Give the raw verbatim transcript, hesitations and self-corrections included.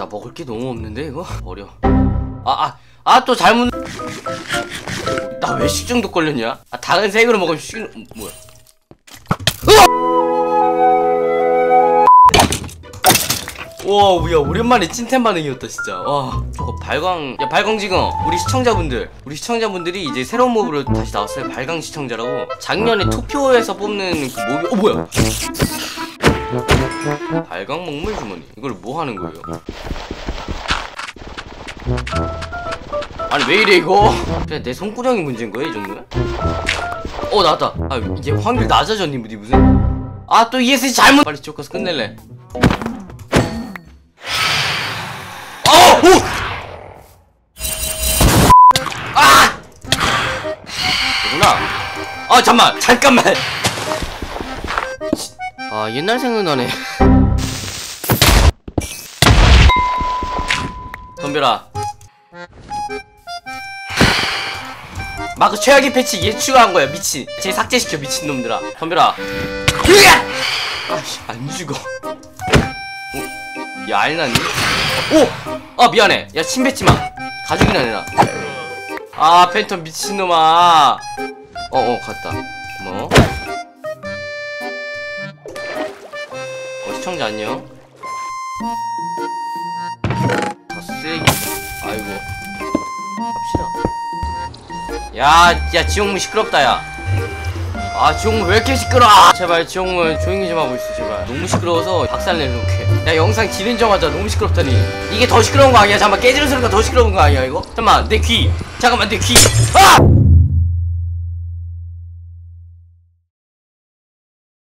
먹을 게 너무 없는데 이거? 버려. 아아 아 또 잘못. 나 왜 식중독 걸렸냐? 아 다른 색으로 먹으면 식 뭐야? 와, 야 오랜만에 찐텐 반응이었다 진짜. 와, 저거 발광, 야 발광지금 우리 시청자분들, 우리 시청자분들이 이제 새로운 몹으로 다시 나왔어요. 발광 시청자라고. 작년에 투표에서 뽑는 그 몹이, 어 뭐야? 발광 먹물 주머니. 이걸 뭐 하는 거예요? 아니 왜 이래 이거? 그냥 내 손구녕이 문제인 거야 이 정도면? 어 나왔다. 아 이제 확률 낮아졌니 무디 무슨? 아 또 이에스씨 잘못. 빨리 쪼커서 끝낼래. 어! 오! 아! 이구나. 아 잠만 잠깐만. 아 옛날 생각나네. 덤벼라. 마크 최악의 패치 얘 추가한 거야 미친. 쟤 삭제시켜 미친놈들아. 덤벼라. 아씨 안 죽어. 어? 야 알나니? 오! 아 미안해. 야 침 뱉지마. 가죽이나 내놔. 아 팬텀 미친놈아. 어어 갔다. 고마워. 어 시청자 안녕. 다 쓰레기. 아이고 갑시다. 야, 야, 지옥문 시끄럽다, 야. 아, 지옥문 왜 이렇게 시끄러워? 아, 제발, 지옥문 조용히 좀 하고 있어, 제발. 너무 시끄러워서 박살 내놓게. 야, 영상 진행자마자 너무 시끄럽다니. 이게 더 시끄러운 거 아니야? 잠깐만, 깨지는 소리가 더 시끄러운 거 아니야, 이거? 잠깐만, 내 귀. 잠깐만, 내 귀. 아!